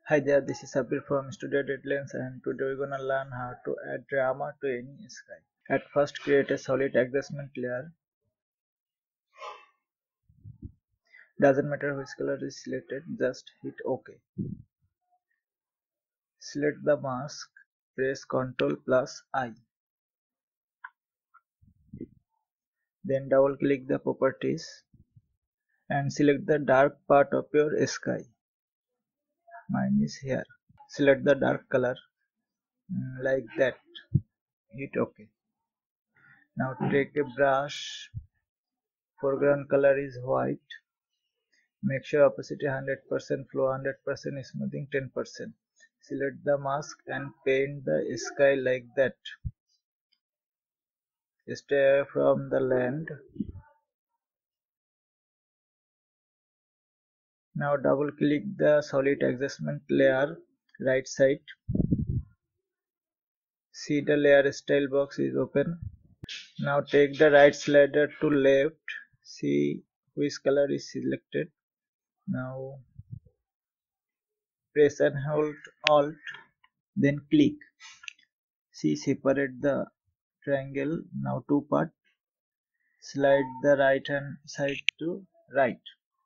Hi there, this is Sabir from Studio Deadlence, and today we're gonna learn how to add drama to any sky. At first, create a solid adjustment layer. Doesn't matter which color is selected, just hit OK. Select the mask, press Ctrl plus I. Then double click the properties and select the dark part of your sky. Mine is here. Select the dark color like that. Hit OK. Now take a brush. Foreground color is white. Make sure opacity 100%, flow 100%, smoothing 10%. Select the mask and paint the sky like that. Stay away from the land. Now double click the solid adjustment layer, right side. See the layer style box is open. Now take the right slider to left. See which color is selected. Now press and hold Alt, then click. See, separate the triangle. Now two part. Slide the right hand side to right.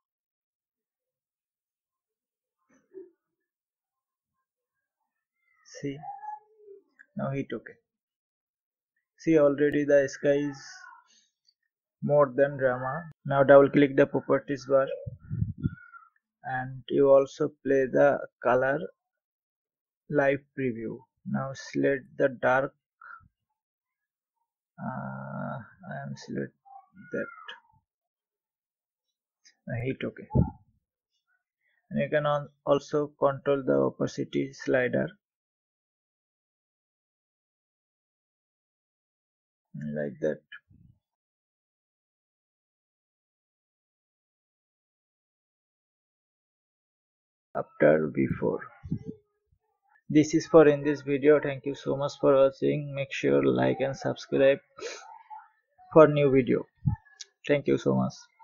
See, now hit OK. See, already the sky is more than drama. Now double click the properties bar and you also play the color live preview. Now select the dark. I am select that. Now hit OK. And you can also control the opacity slider like that. After before. This is for in this video. Thank you so much for watching. Make sure like and subscribe for new video. Thank you so much.